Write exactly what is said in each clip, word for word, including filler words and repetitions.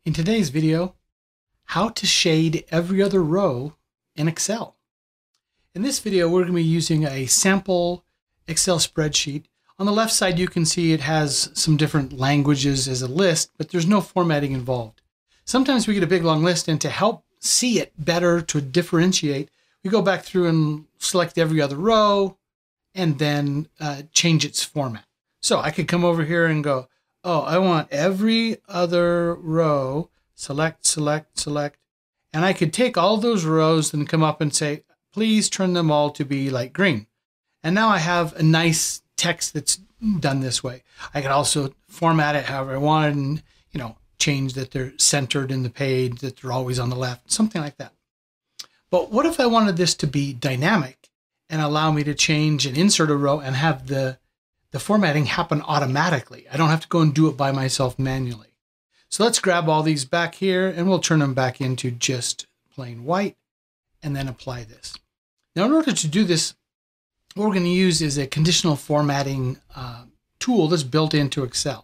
In today's video, how to shade every other row in Excel. In this video, we're going to be using a sample Excel spreadsheet. On the left side, you can see it has some different languages as a list, but there's no formatting involved. Sometimes we get a big long list, and to help see it better, to differentiate, we go back through and select every other row and then uh, change its format. So I could come over here and go, oh, I want every other row, select, select, select. And I could take all those rows and come up and say, please turn them all to be light green. And now I have a nice text that's done this way. I could also format it however I wanted and, you know, change that they're centered in the page, that they're always on the left, something like that. But what if I wanted this to be dynamic and allow me to change and insert a row and have the, the formatting happen automatically? I don't have to go and do it by myself manually. So let's grab all these back here and we'll turn them back into just plain white and then apply this. Now, in order to do this, what we're going to use is a conditional formatting uh, tool that's built into Excel.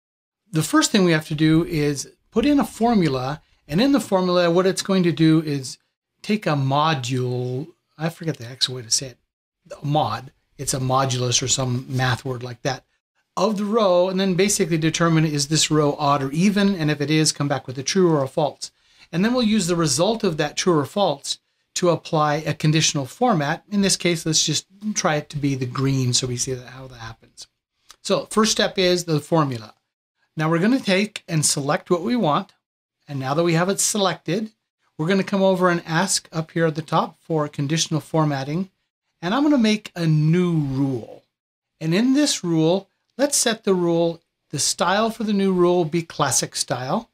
The first thing we have to do is put in a formula, and in the formula, what it's going to do is take a module, I forget the actual way to say it, a mod, it's a modulus or some math word like that, of the row, and then basically determine is this row odd or even, and if it is, come back with a true or a false. And then we'll use the result of that true or false to apply a conditional format. In this case, let's just try it to be the green so we see that, how that happens. So first step is the formula. Now we're going to take and select what we want. And now that we have it selected, we're going to come over and ask up here at the top for conditional formatting. And I'm going to make a new rule. And in this rule, let's set the rule, the style for the new rule will be classic style.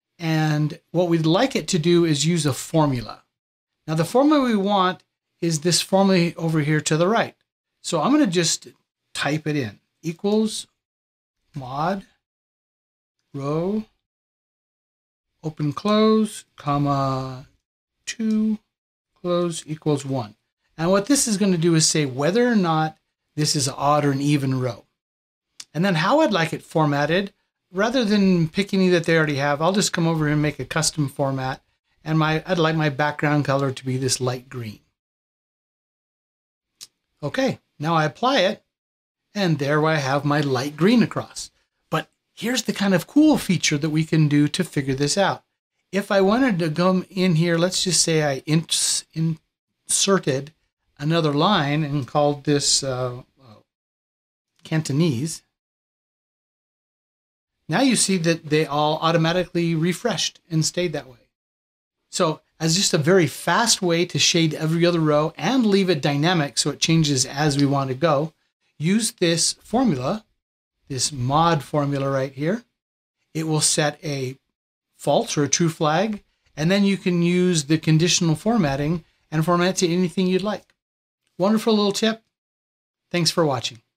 And what we'd like it to do is use a formula. Now the formula we want is this formula over here to the right. So I'm going to just type it in. Equals mod row open close comma two close equals one. And what this is going to do is say whether or not this is an odd or an even row. And then how I'd like it formatted, rather than pick any that they already have, I'll just come over here and make a custom format. And my I'd like my background color to be this light green. Okay, now I apply it, and there I have my light green across. But here's the kind of cool feature that we can do to figure this out. If I wanted to come in here, let's just say I ins inserted another line and called this uh, Cantonese. Now you see that they all automatically refreshed and stayed that way. So as just a very fast way to shade every other row and leave it dynamic so it changes as we want to go, use this formula, this mod formula right here. It will set a false or a true flag, and then you can use the conditional formatting and format to anything you'd like. Wonderful little tip. Thanks for watching.